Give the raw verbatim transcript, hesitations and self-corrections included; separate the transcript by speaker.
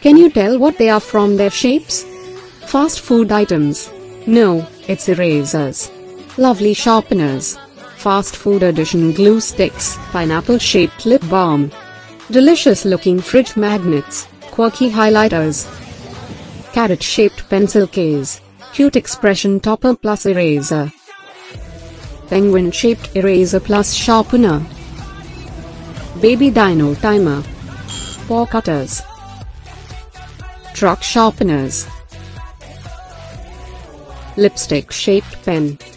Speaker 1: Can you tell what they are from their shapes? Fast food items. No, it's erasers. Lovely sharpeners. Fast food edition glue sticks. Pineapple shaped lip balm. Delicious looking fridge magnets. Quirky highlighters. Carrot shaped pencil case. Cute expression topper plus eraser. Penguin shaped eraser plus sharpener. Baby dino timer. Paw cutters. Truck sharpeners. Lipstick shaped pen.